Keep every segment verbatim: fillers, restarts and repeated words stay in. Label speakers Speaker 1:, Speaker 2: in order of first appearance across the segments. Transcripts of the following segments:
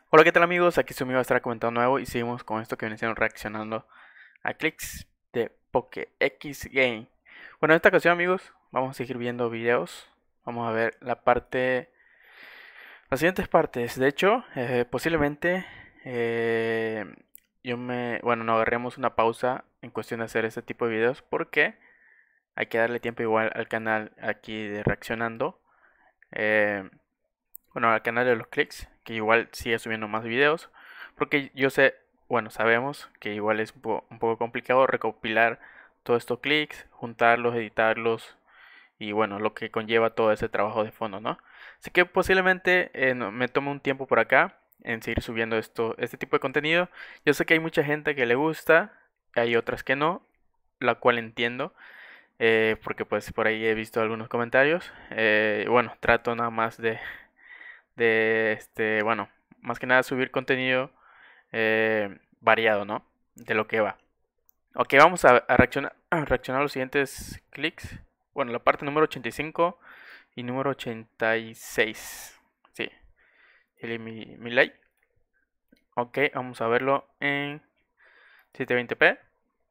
Speaker 1: Hola, ¿qué tal amigos? Aquí su amigo estará comentando nuevo y seguimos con esto que viene siendo reaccionando a clics de PokéX Game. Bueno, en esta ocasión amigos, vamos a seguir viendo videos. Vamos a ver la parte, las siguientes partes. De hecho, eh, posiblemente eh, yo me, bueno, no agarremos una pausa en cuestión de hacer este tipo de videos porque hay que darle tiempo igual al canal aquí de reaccionando. Eh, bueno, al canal de los clics, que igual sigue subiendo más videos, porque yo sé, bueno, sabemos que igual es un, po un poco complicado recopilar todos estos clics, juntarlos, editarlos y bueno, lo que conlleva todo ese trabajo de fondo, ¿no? Así que posiblemente eh, no, me tome un tiempo por acá en seguir subiendo esto, este tipo de contenido. Yo sé que hay mucha gente que le gusta, hay otras que no, la cual entiendo. Eh, porque pues por ahí he visto algunos comentarios. Eh, bueno, trato nada más de de este, bueno, más que nada subir contenido eh, variado, ¿no? De lo que va. Ok, vamos a, a reaccionar, a reaccionar a los siguientes clics. Bueno, la parte número ochenta y cinco y número ochenta y seis. Sí, el, mi, mi like. Ok, vamos a verlo en setecientos veinte p.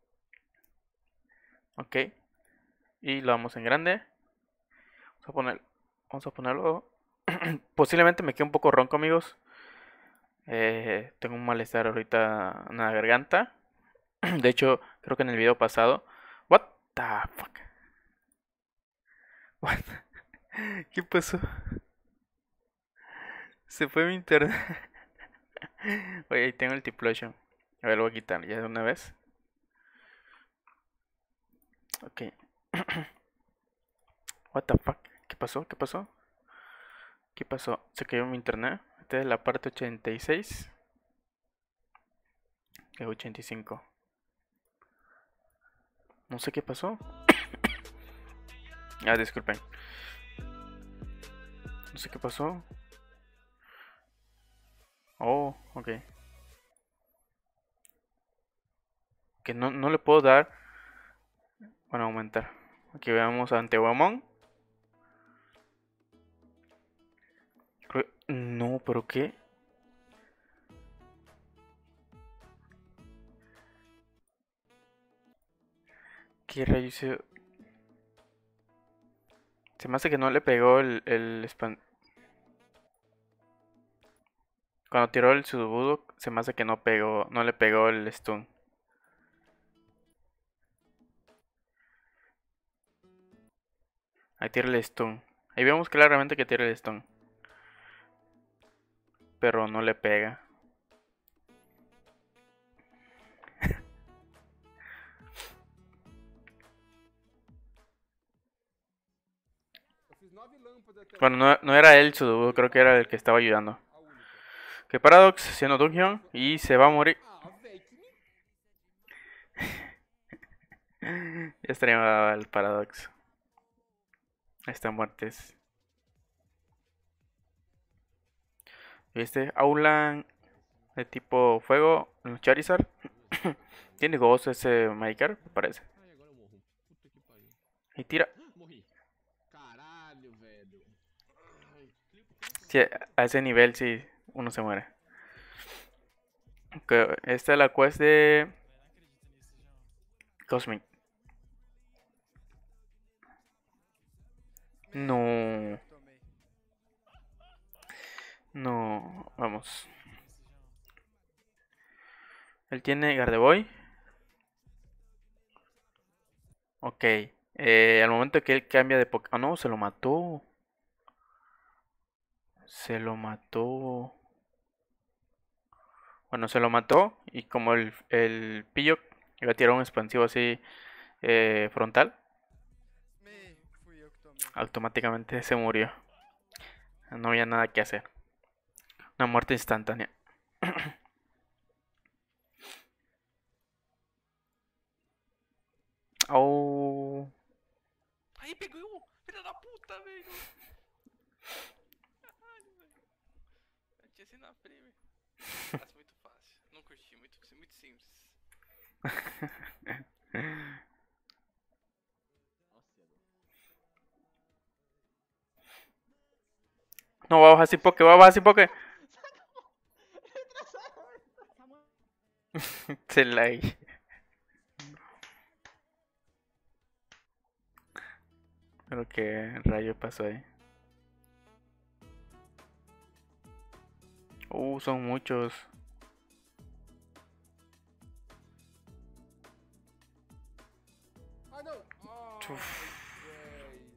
Speaker 1: Ok, y lo vamos en grande. Vamos a poner, vamos a ponerlo. Posiblemente me quede un poco ronco, amigos. Eh, tengo un malestar ahorita en la garganta. De hecho, creo que en el video pasado. What the fuck? What? ¿Qué pasó? Se fue mi internet. Oye, ahí tengo el Tiplosion. A ver, lo voy a quitar ya de una vez. Ok. What the fuck? ¿Qué pasó? ¿Qué pasó? ¿Qué pasó? Se cayó mi internet. Esta es la parte ochenta y seis. Que ochenta y cinco. No sé qué pasó. Ah, disculpen. No sé qué pasó. Oh, ok. Que no, no le puedo dar. Bueno, aumentar. Aquí veamos a Antiguamon. No, pero ¿qué? ¿Qué rayos? Se, se me hace que no le pegó el, el spam. Cuando tiró el Sudobudo, se me hace que no pegó, no le pegó el stun. Ahí tira el stun. Ahí vemos claramente que tira el stun. Pero no le pega. Bueno, no, no era él Sudobudo, creo que era el que estaba ayudando. Que Paradox siendo Dungeon y se va a morir. Ya estaría el Paradox. Esta muerte es. ¿Viste? Aulan de tipo fuego. El Charizard. Tiene Ghost ese Maker, me parece. Y tira. Sí, a ese nivel sí uno se muere. Okay, esta es la quest de Cosmic. No, no, vamos. Él tiene Gardevoir. Ok. Eh, al momento que él cambia de Pokémon. Ah, no, se lo mató. Se lo mató. Bueno, se lo mató. Y como el, el pillo iba a tirar un expansivo así eh, frontal, automáticamente se murió. No había nada que hacer. Una muerte instantánea. Oh.
Speaker 2: Aí pegou! Filha da puta, velho! Caralho, velho. Eu tinha sido na prêmio. Fácil, muito fácil. Não curti, muito, muito simples.
Speaker 1: No, va a bajar sin poke, va a bajar sin poke. Se lag. Pero qué rayo pasó ahí. Uh, son muchos.
Speaker 3: Ah, não! Ai,
Speaker 1: Uf,
Speaker 3: véi.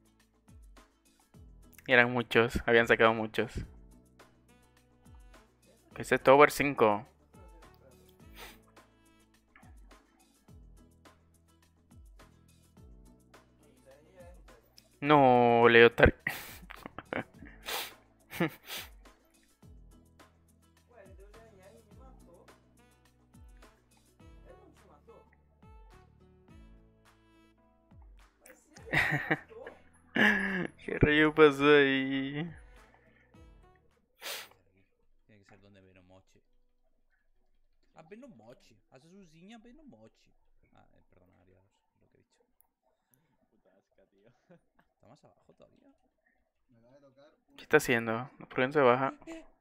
Speaker 1: eran muchos, habían sacado muchos. Que es esto over cinco. No, Leotard.
Speaker 4: Ué, ele deu D N R e me matou. Ele não te matou? Mas se ele me matou,
Speaker 1: ¿Qué rayo pasó ahí?
Speaker 5: Tiene que ser donde viene moche. Ah, ven un moche. Azulzinha, ven un moche. Ah, eh, perdón, Arias, lo que he dicho.
Speaker 3: Putasca, tío.
Speaker 5: ¿Está más abajo todavía?
Speaker 1: ¿Qué está haciendo? ¿Por qué no se baja?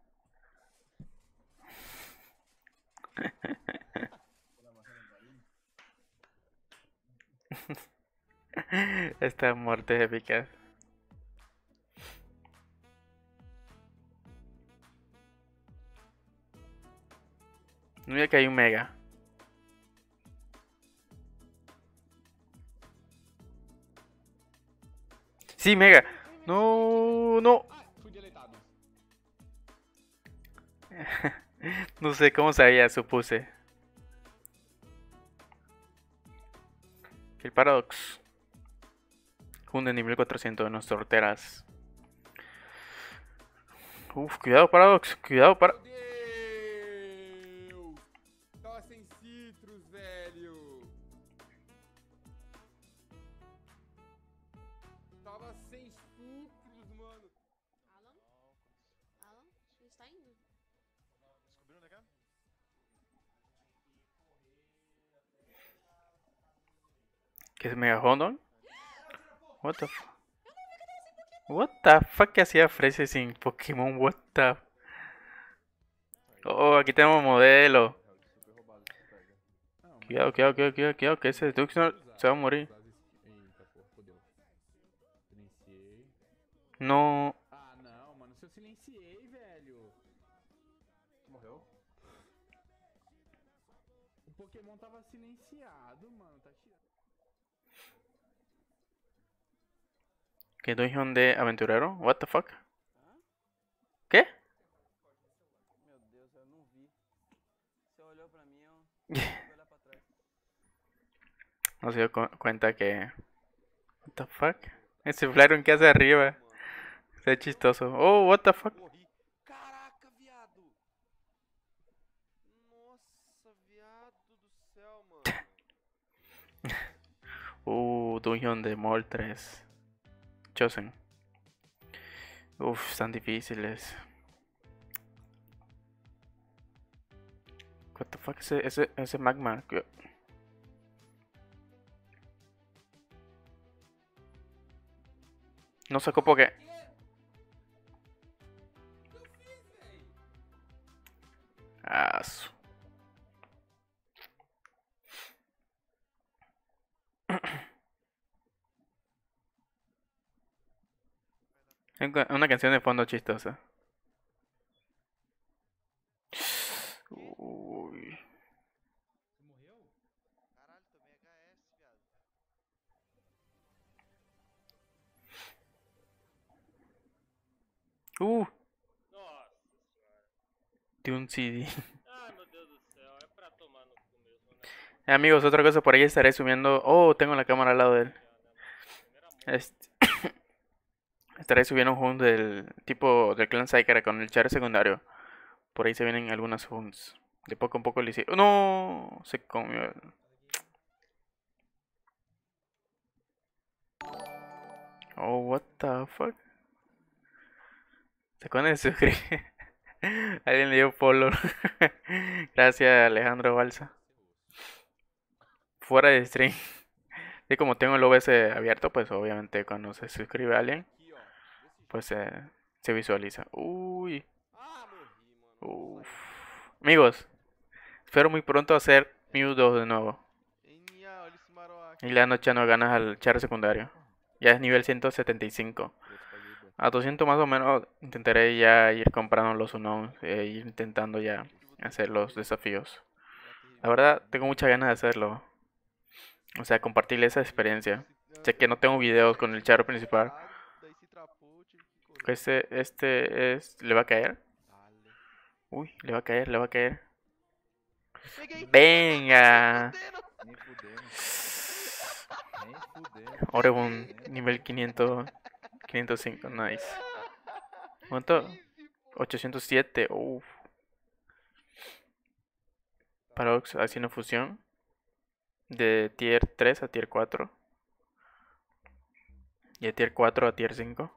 Speaker 1: Estas muertes épicas. No mira que hay un mega. Sí, mega. No, no.
Speaker 3: Ah, fui deletado.
Speaker 1: No sé cómo sabía, supuse. El Paradox. Hunde nivel cuatrocientos de nuestras torteras. Uf, cuidado, Paradox. Cuidado, para.
Speaker 3: Meu Deus! Tava sem citrus, velho. Tava sem sucros, mano.
Speaker 6: Alan? Alan? A gente tá indo.
Speaker 3: Descobriu onde é que é?
Speaker 1: ¿Qué es Mega Hondon? What the f... What the fuck que hacía Freeze sin Pokémon? What the... Oh, aquí tenemos modelo.
Speaker 3: Super roubado esse pega.
Speaker 1: Cuidado, cuidado, cuidado, cuidado, cuidado, que ese Duxnor se va a morir.
Speaker 3: Eita, porra, fodeu. Silenciei.
Speaker 1: No...
Speaker 3: Ah, não, mano. Se eu silenciei, velho. Morreu? O Pokémon tava silenciado, mano. Tá tirando.
Speaker 1: ¿Qué dungeon de aventurero? What the fuck? ¿Qué?
Speaker 4: meu Deus, eu não vi. Você olhou pra mim, eu tive que olhar pra trás.
Speaker 1: No se dio cu- cuenta que... What the fuck? Ese Flareon que hace arriba. Está chistoso. Oh, what the fuck?
Speaker 2: Morri. Caraca, viado. Nossa, viado do céu, mano.
Speaker 1: Uh, dungeon de Moltres. Chosen. Uf, están difíciles. What the fuck, ese, ese, ese magma. ¿Qué? No sacó Poké. Ah, su- Hay una una canción de fondo chistosa. Uy.
Speaker 2: Caralho, tomei H S, viado.
Speaker 1: Uh,
Speaker 7: Nossa senhora.
Speaker 1: de un C D.
Speaker 7: Ai meu Deus do céu, é pra tomar no cu mesmo, né?
Speaker 1: Eh, Amigos, otra cosa por ahí estaré subiendo. Oh, tengo la cámara al lado de él.
Speaker 7: Primeira mão.
Speaker 1: Este- Estaré subiendo un hunt del tipo del clan Psyker con el char secundario. Por ahí se vienen algunas hunts. De poco a poco le hice. ¡No! Se comió. el- Oh, what the fuck. Se acaban de suscribir. Alguien le dio follow. Gracias, Alejandro Balsa. Fuera de stream. Y como tengo el O B S abierto, pues obviamente cuando se suscribe alguien,
Speaker 2: Aqui, ó. Desse jeito.
Speaker 1: pues eh, se visualiza. Uy.
Speaker 2: Ah, morri, mano.
Speaker 1: Uf. Amigos, Espero muy pronto hacer Mew dos de nuevo.
Speaker 2: Enya, olha esse Marowak.
Speaker 1: Y le ando echando ganas al char secundario. Ya es nivel ciento setenta y cinco. A doscientos más o menos intentaré ya ir comprando los unknowns e ir intentando ya hacer los desafíos. La verdad, tengo muchas ganas de hacerlo. O sea, compartirle esa experiencia. Sé que no tengo videos con el char principal. Este, este es... ¿Le va a caer? Uy, le va a caer, le va a caer. Venga.
Speaker 8: Nem fudendo. Nem fudendo.
Speaker 1: Oregon, nivel quinientos, quinientos cinco, nice. ¿Cuánto? ochocientos siete, uff. Paradox haciendo fusión. De tier tres a tier cuatro. Y de tier cuatro a tier cinco.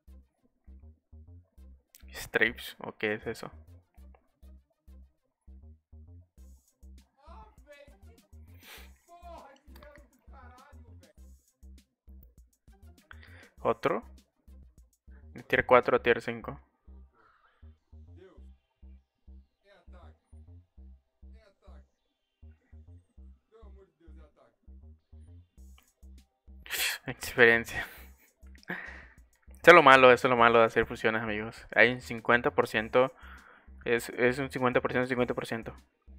Speaker 1: Stripes, ¿o qué es eso? Otro. De tier cuatro a tier cinco. Experiencia. Eso es lo malo, eso es lo malo de hacer fusiones, amigos. Hay un cincuenta por ciento. Es, es un cincuenta por ciento, cincuenta por ciento.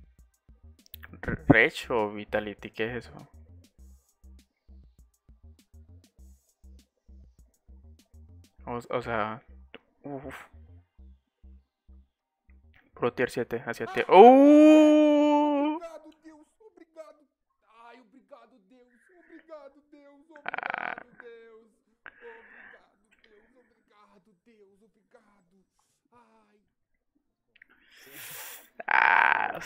Speaker 1: Rage o Vitality, ¿qué es eso? O, o sea, uff. Pro tier siete hacia tier. ¡Uh!
Speaker 3: Obrigado, Deus, obrigado. Ai, obrigado, Deus, obrigado, Deus,
Speaker 1: Ah.
Speaker 3: obrigado, Deus. Obrigado, Deus, obrigado, Deus, obrigado. Ai.
Speaker 1: Ah.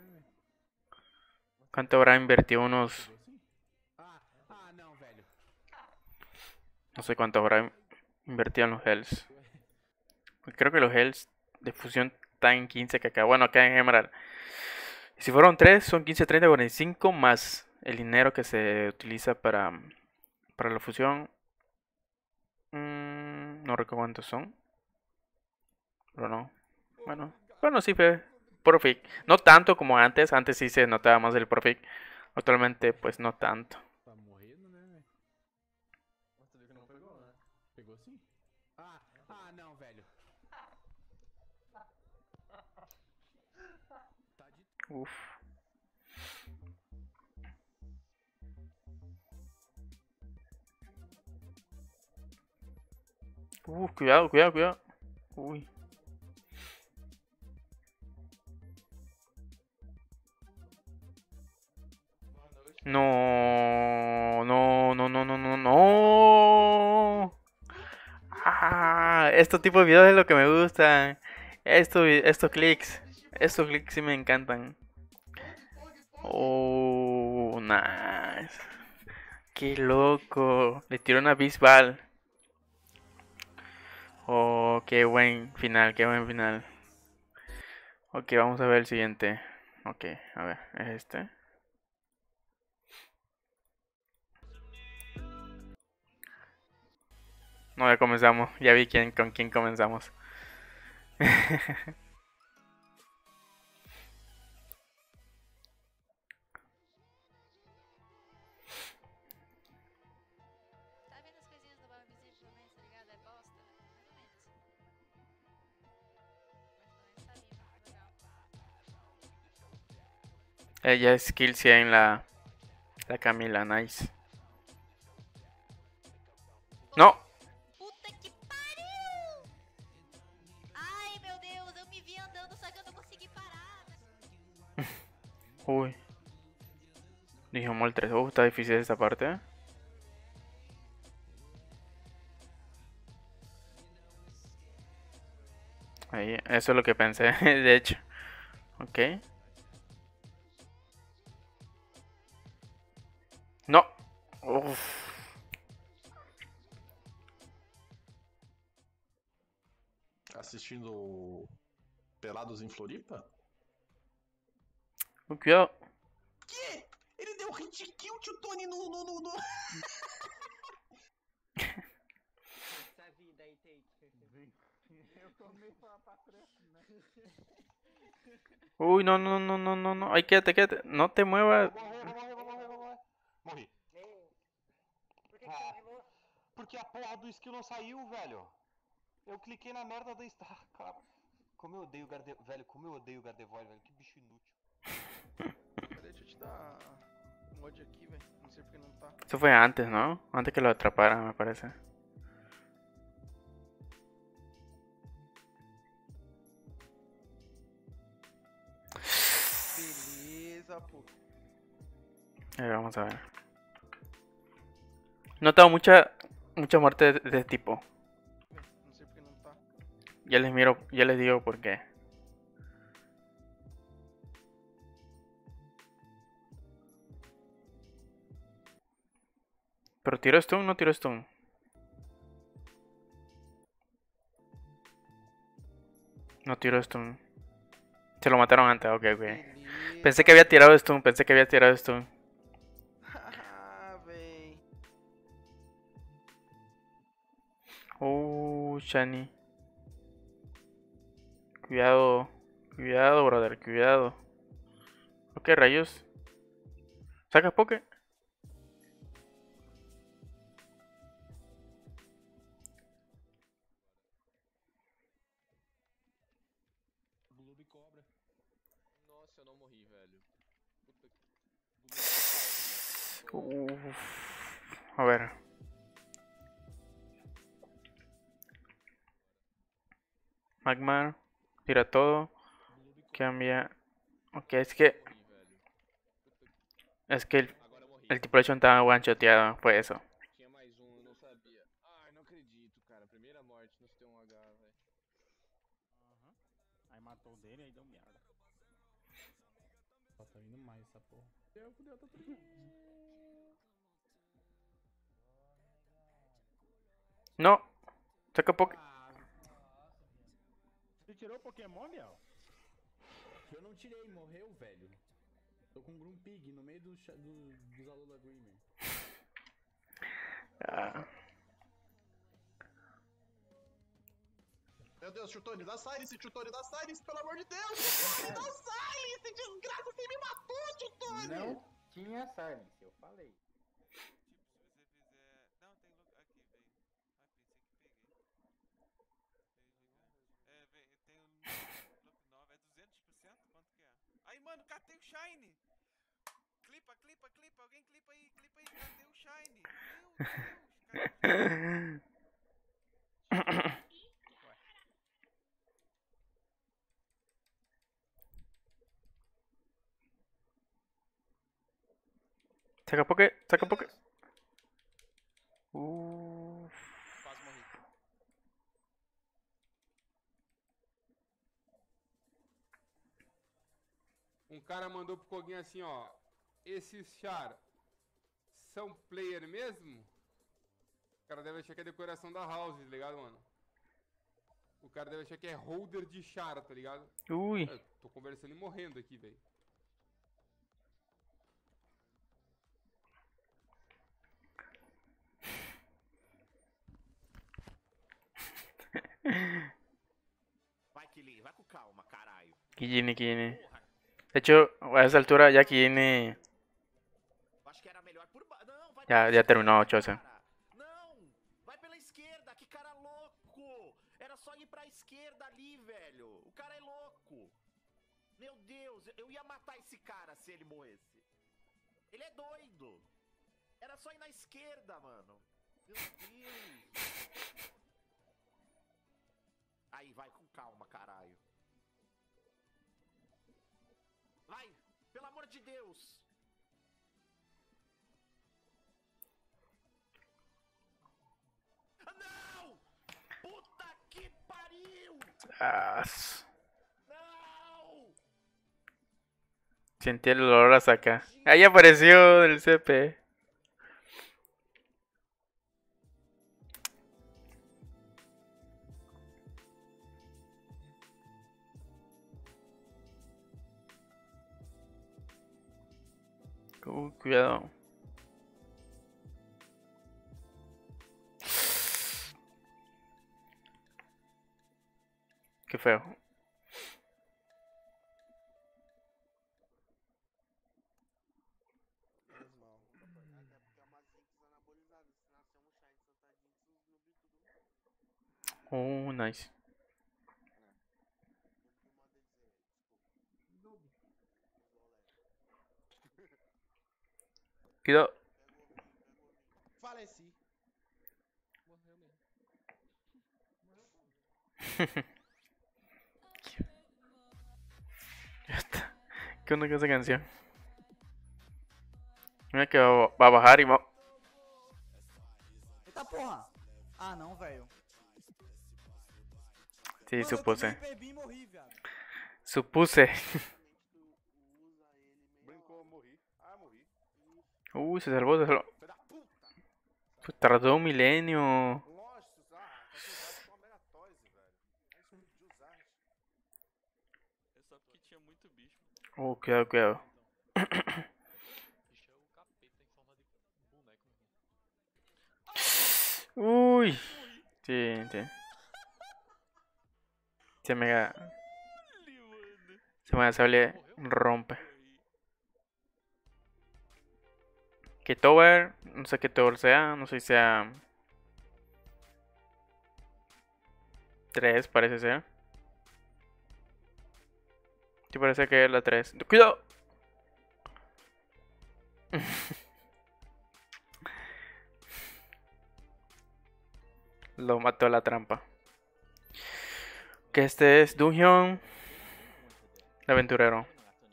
Speaker 1: ¿Cuánto habrá invertido? Unos...
Speaker 3: Ah, ah, não, velho.
Speaker 1: No sé cuánto habrá invertido en los Hells. Creo que los Hells de fusión están en quince que acá. Bueno, acá en Emerald. Si fueron tres, son quince, treinta, cuarenta y cinco más el dinero que se utiliza para, para la fusión. Mm, no recuerdo cuántos son. Pero no. Bueno, bueno, sí fue profit. No tanto como antes. Antes sí se notaba más el profit. Actualmente, pues no tanto.
Speaker 3: Tá morrendo, né, velho?
Speaker 4: Você viu que não pegou, né?
Speaker 3: Pegou sim? Ah, ah, não, velho. Tá de
Speaker 1: Uf. Uh, cuidado, cuidado, cuidado. Uy. No, no, no, no, no, no, no. Ah, este tipo de videos es lo que me gustan. Estos, estos clics, estos clics sí me encantan. Oh, nice. Qué loco. Le tiró una bisbal. Oh, qué buen final, qué buen final. Ok, vamos a ver el siguiente. Ok, a ver, es este. No, ya comenzamos. Ya vi quién, con quién comenzamos.
Speaker 6: Tá vendo as coisinhas do Barbizito também, tá ligado? É bosta, né? Mais ou menos. Mas pelo menos tá lindo, legal.
Speaker 1: Ella es skill cien la, la Camila, nice. No.
Speaker 6: Puta que pariu! Ai, meu Deus, eu me vi andando, só que eu não consegui parar.
Speaker 1: Uy. Dijimos el tres. Uh, está difícil esta parte. ¿Eh? Ahí, eso es lo que pensé, de hecho. Ok. No. Uf.
Speaker 9: Assistindo Pelados em Floripa?
Speaker 1: Uh, cuidado.
Speaker 9: Que? Ele deu hit kill, tio Tony, no... no, no, no.
Speaker 4: Essa vida aí, Tate.
Speaker 1: Uy, no, no, no, no, no, no. Ay, quédate, quédate. No te muevas.
Speaker 9: Vou morrer, vou morrer, vou morrer, vou morrer. Morri. Ah, porque a porra do skill não saiu, velho. Eu cliquei na merda da Star, cara. Como eu odeio o Gardevoir, velho, como eu odeio o Gardevoir, velho. Que bicho inútil.
Speaker 2: Peraí, deixa eu te dar um mod aqui, velho. Não sei porque não tá.
Speaker 1: Eso fue antes, ¿no? Antes que lo atraparan, me parece.
Speaker 2: Beleza, pô.
Speaker 1: A ver, vamos a ver. He notado mucha, mucha muerte de, de este tipo.
Speaker 2: Não sei porque não tá.
Speaker 1: Ya les miro, ya les digo por qué. Pero tiro stun, no tiro stun. No tiro stun. Se lo mataron antes, ok, ok.
Speaker 2: Beleza.
Speaker 1: Pensé que había tirado stun, pensé que había tirado stun.
Speaker 2: Ah, véi.
Speaker 1: Uh, Shani. Cuidado, cuidado, brother, cuidado. Ok, rayos. ¿Sacas poke?
Speaker 3: Gloob cobra.
Speaker 8: Nossa, eu não morri, velho. Puta que...
Speaker 1: Uf. A ver. Magmar. Tira todo. Cambia. Ok, es que.
Speaker 8: morri, velho. Puta que...
Speaker 1: Es que el,
Speaker 8: Agora eu morri.
Speaker 1: el tripulation estaba one-shoteado. Fue eso.
Speaker 8: Tinha mais um, eu não sabia. Ai, não acredito, cara. Primeira morte no T um H, velho.
Speaker 3: Aham. Aí matou o dele, aí deu merda. Só tá indo mais essa porra. Deu, deu, tá tudo bem.
Speaker 1: No. Saca poke.
Speaker 3: Ah. Você tirou o Pokémon, Biel? Eu não tirei, morreu, velho. Tô com um Grumpig no meio do, cha- do, dos Alola Grimer.
Speaker 1: Ah.
Speaker 9: Meu Deus, Chutone, dá silence, Chutone, dá silence, pelo amor de Deus! Chutone, dá silence, desgraça, você me matou, Chutone!
Speaker 3: Não tinha silence, eu falei.
Speaker 2: Aí, mano, catei o Shine. Clipa, clipa, clipa. Alguém clipa aí, clipa aí. Catei o Shine. Meu Deus, cara.
Speaker 1: Saca poke. Saca poke. Uh.
Speaker 2: Quase morri.
Speaker 10: Um cara mandou pro Coguinho assim, ó. Esses char são player mesmo? O cara deve achar que é decoração da house, tá ligado, mano? O cara deve achar que é holder de char, tá ligado?
Speaker 1: Uy.
Speaker 10: Eu tô conversando e morrendo aqui, velho.
Speaker 9: Vai, Kili, vai com calma, caralho.
Speaker 1: Kijini, Kijini.
Speaker 9: Porra,
Speaker 1: De hecho, a esa altura ya Kijini
Speaker 9: acho que era melhor por ba... Não, vai
Speaker 1: ya,
Speaker 9: pela
Speaker 1: ya terminó
Speaker 9: esquerda,
Speaker 1: Chosen.
Speaker 9: cara. Não, vai pela esquerda, que cara louco. Era só ir pra esquerda ali, velho. O cara é louco. Meu Deus, eu ia matar esse cara se ele morresse. Ele é doido. Era só ir na esquerda, mano. Meu Deus. Aí, vai com calma, caralho. Vai, pelo amor de Deus. Ah, não! Puta que pariu!
Speaker 1: Ah, s-
Speaker 9: Não!
Speaker 1: sentí el olor a saca. Ahí apareció el C P. Uh, cuidado. feo. Oh, nice. Cuidado.
Speaker 3: Faleci.
Speaker 1: Ya está. ¿Qué onda con esa canción? Mira que va, va a bajar y va.
Speaker 4: Eita porra! Ah não, velho.
Speaker 1: Sí,
Speaker 4: Mano, eu
Speaker 1: supuse.
Speaker 4: tomei hiper beam e morri, viado.
Speaker 1: Supuse.
Speaker 3: Brincou, morri. Ah, morri.
Speaker 1: Uy, se salvó, se salvó.
Speaker 3: Filho da puta.
Speaker 1: Pues tardó un milenio.
Speaker 3: Nossa, ah, tá com usar uma mega toys, velho. É isso de usar.
Speaker 2: É só porque tinha muito bicho.
Speaker 1: Oh, cuidado, cuidado.
Speaker 2: Bicho é o capeta em forma de boneco, meu irmão.
Speaker 1: Uy. Sí, sí. Se me... Se me sale rompe. ¿Qué tower? No sé qué tower sea. No sé si sea... tres parece ser. Sí parece que es la tres. ¡Cuidado! Lo mató la trampa. Que este es Dungeon. El aventurero.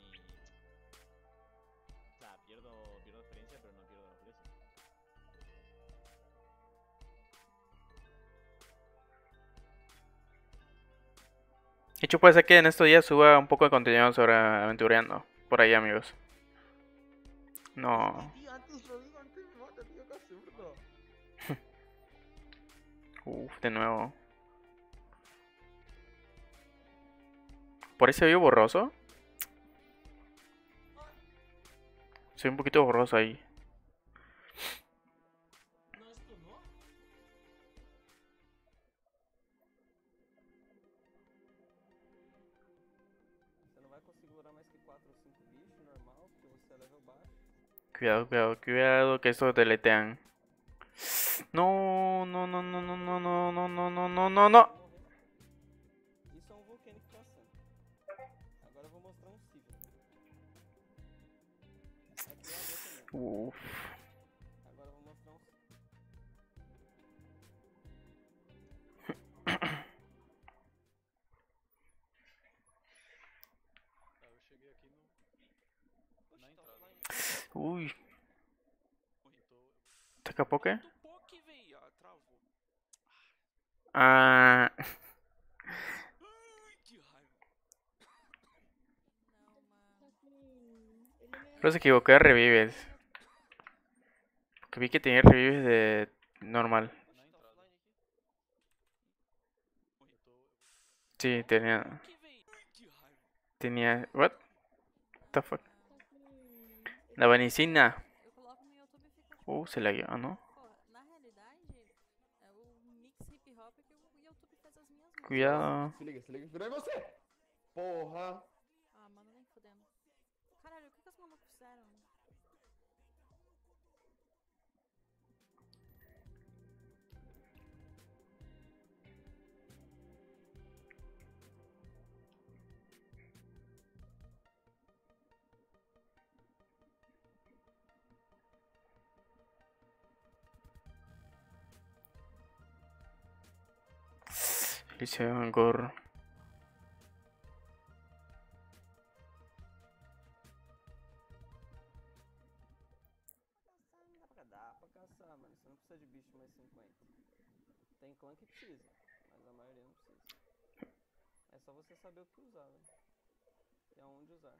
Speaker 1: De hecho puede ser que en estos días suba un poco de contenido sobre aventureando. Por ahí, amigos. No. Uf, de nuevo. ¿Por ahí se vio borroso? Se ve un poquito borroso ahí.
Speaker 4: Você não vai conseguir durar mais que quatro ou cinco bichos, normal, porque você é level baixo.
Speaker 1: Cuidado, cuidado, cuidado, que estos deletean. No, no, no, no, no, no, no, no, no, no, no, no, no.
Speaker 4: Isso é um Volcanic caçando. Agora eu vou mostrar um Civil. É criador também.
Speaker 1: Uf.
Speaker 4: Agora eu vou mostrar um Civil.
Speaker 2: Eu cheguei aqui no... na entrada.
Speaker 1: Uy.
Speaker 2: Então...
Speaker 1: ¿Saca poke?
Speaker 2: Do poke, véi. Ah, travou.
Speaker 1: Ah.
Speaker 2: Ai, que raiva.
Speaker 1: Pero se equivocó de revives. Porque vi que tenía revives de normal.
Speaker 2: Na entrada.
Speaker 1: Sí, tenía.
Speaker 2: Que véi. Ai, que raiva.
Speaker 1: Tenía. What? What the fuck? La vanicina.
Speaker 6: Eu coloco no YouTube e fica tipo,
Speaker 1: Uh, se la guió, ¿no?
Speaker 6: pô, na realidade, é o mix hip hop que o YouTube fez as minhas músicas.
Speaker 1: Cuidado.
Speaker 3: Se liga, se liga, virou em você. Porra.
Speaker 6: Ah, mano, nem fudendo. Caralho, o que, que as malucos fizeram?
Speaker 1: Y se ve un gorro.
Speaker 4: Dá pra, dá pra caçar, mano. Você não precisa de bicho mais cinquenta. Tem clã que precisa, mas a maioria não precisa. É só você saber o que usar, velho. E aonde usar.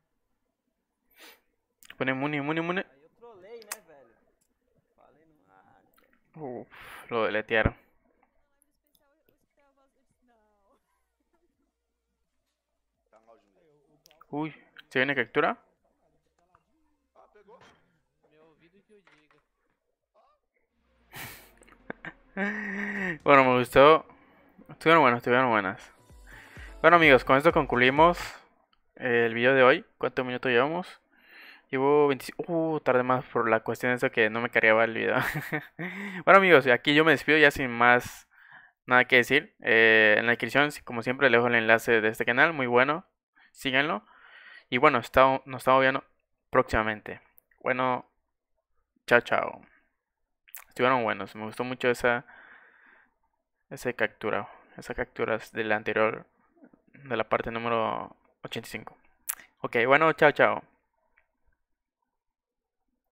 Speaker 1: Pone muni, muni, muni.
Speaker 4: Aí eu trolei, né, velho? Falei no... Ah, cara.
Speaker 1: Uf, lo deletearon.
Speaker 6: Na live especial eu, eu escutei a voz e disse, não.
Speaker 3: Tá no áudio mesmo.
Speaker 1: Uy, ¿se viene captura?
Speaker 3: Ah, pegou?
Speaker 2: Meu ouvido que eu diga.
Speaker 1: Bueno, me gustó. Estuvieron buenas, estuvieron buenas. Bueno amigos, con esto concluimos el video de hoy. ¿Cuántos minutos llevamos? Llevo veinticinco. Uh, tardé más por la cuestión de eso que no me cargaba el video. Bueno amigos, aquí yo me despido ya sin más nada que decir. Eh, en la descripción, como siempre, les dejo el enlace de este canal, muy bueno. Síganlo. Y bueno, está, nos estamos viendo próximamente. Bueno, chao, chao. Estuvieron buenos, me gustó mucho esa, esa captura. Esas capturas de la anterior, de la parte número ochenta y cinco. Ok, bueno, chao, chao.